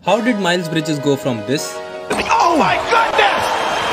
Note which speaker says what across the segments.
Speaker 1: How did Miles Bridges go from this
Speaker 2: Oh my goodness!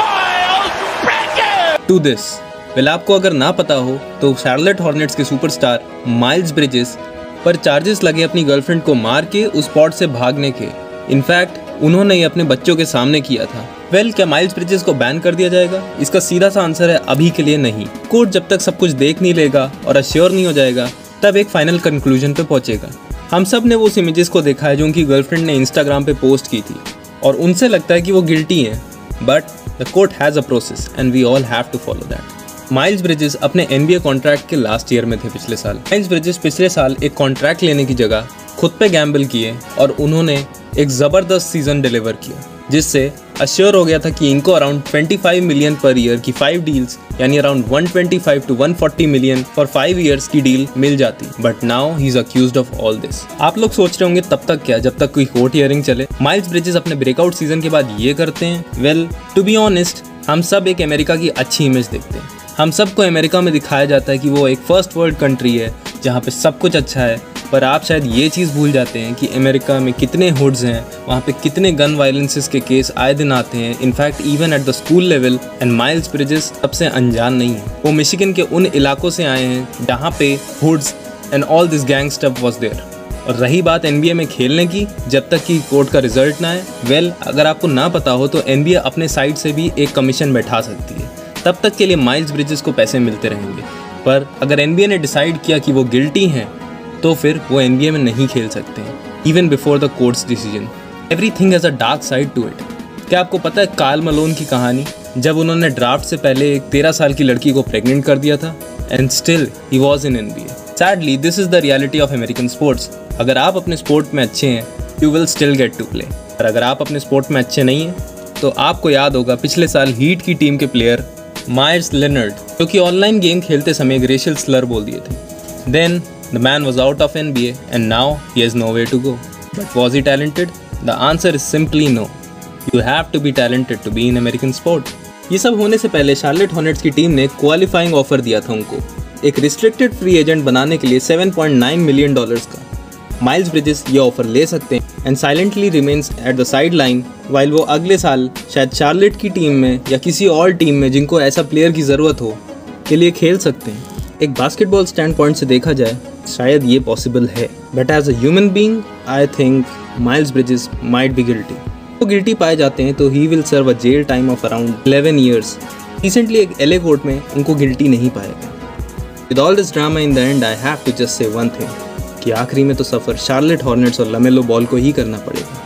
Speaker 2: Miles Bridges!
Speaker 1: to this? Well, आपको अगर ना पता हो तो शार्लेट हॉर्नेट्स के सुपरस्टार माइल्स ब्रिजेस पर चार्जेस लगे अपनी गर्लफ्रेंड को मार के उस स्पॉट से भागने के। इनफैक्ट उन्होंने ये अपने बच्चों के सामने किया था। वेल, क्या माइल्स ब्रिजेस को बैन कर दिया जाएगा? इसका सीधा सा आंसर है अभी के लिए नहीं। कोर्ट जब तक सब कुछ देख नहीं लेगा और अश्योर नहीं हो जाएगा तब एक फाइनल कंक्लूजन पे पहुंचेगा। हम सब ने वो उस इमेजेस को देखा है जो उनकी गर्लफ्रेंड ने इंस्टाग्राम पे पोस्ट की थी और उनसे लगता है कि वो गिल्टी हैं, but the court has a process and we all have to follow that. Miles Bridges अपने NBA कॉन्ट्रैक्ट के लास्ट ईयर में थे पिछले साल। माइल्स ब्रिजेस पिछले साल एक कॉन्ट्रैक्ट लेने की जगह खुद पे गैम्बल किए और उन्होंने एक ज़बरदस्त सीजन डिलीवर किया जिससे अश्योर हो गया था कि इनको अराउंड 25 मिलियन पर ईयर की 5 डील्स यानी around 125 to 140 million for 5 years की डील मिल जाती। But now he is accused of all this. आप लोग सोच रहे होंगे तब तक क्या, जब तक कोई कोर्ट हियरिंग चले। माइल्स ब्रिजेस अपने ब्रेकआउट सीजन के बाद ये करते हैं। वेल, टू बी ऑनेस्ट, हम सब एक अमेरिका की अच्छी इमेज देखते हैं। हम सबको अमेरिका में दिखाया जाता है कि वो एक फर्स्ट वर्ल्ड कंट्री है जहाँ पे सब कुछ अच्छा है, पर आप शायद ये चीज़ भूल जाते हैं कि अमेरिका में कितने हुड्स हैं, वहाँ पे कितने गन वायलेंसेस के केस आए दिन आते हैं, in fact even at the school level. And Miles Bridges सबसे अनजान नहीं है। वो मिशिगन के उन इलाकों से आए हैं जहाँ पे hoods and all this gang stuff was there. और रही बात NBA में खेलने की, जब तक कि कोर्ट का रिजल्ट ना आए, वेल, अगर आपको ना पता हो तो NBA अपने साइड से भी एक कमीशन बैठा सकती है। तब तक के लिए माइल्स ब्रिजेस को पैसे मिलते रहेंगे, पर अगर NBA ने डिसाइड किया कि वो गिल्टी हैं तो फिर वो NBA में नहीं खेल सकते हैं, even before the court's decision. Everything has a dark side to it. क्या आपको पता है कार्ल मलोन की कहानी, जब उन्होंने ड्राफ्ट से पहले एक 13 साल की लड़की को प्रेग्नेंट कर दिया था and still he was in NBA। Sadly this is the reality of American sports. अगर आप अपने स्पोर्ट में अच्छे हैं you will still get to play, और अगर आप अपने स्पोर्ट में अच्छे नहीं हैं तो आपको याद होगा पिछले साल हीट की टीम के प्लेयर मायर्स लेनर्ड, जो कि ऑनलाइन गेम खेलते समय एक रेशियल स्लर बोल दिए थे। Then the man was out of NBA and now he has nowhere to go. But was he talented? The answer is simply no. You have to be talented to be in American sport. ये सब होने से पहले Charlotte Hornets की team ने qualifying offer दिया था उनको, एक रिस्ट्रिक्टेड फ्री एजेंट बनाने के लिए $7.9 मिलियन का। माइल्स ब्रिजेस ये ऑफर ले सकते हैं and silently remains at the sideline while वो अगले साल शायद शार्लेट की टीम में या किसी और टीम में जिनको ऐसा प्लेयर की ज़रूरत हो के लिए खेल सकते हैं। एक बास्केटबॉल स्टैंड पॉइंट से देखा जाए शायद ये पॉसिबल है, but as a human being I think Miles Bridges might be guilty. वो गिल्टी पाए जाते हैं तो he will serve a jail time of around 11 years. Recently एक LA कोर्ट में उनको गिल्टी नहीं पाया गया। With all this drama in the end I have to just say one thing कि आखिरी में तो सफ़र शार्लेट हॉर्नेट्स और लमेलो बॉल को ही करना पड़ेगा।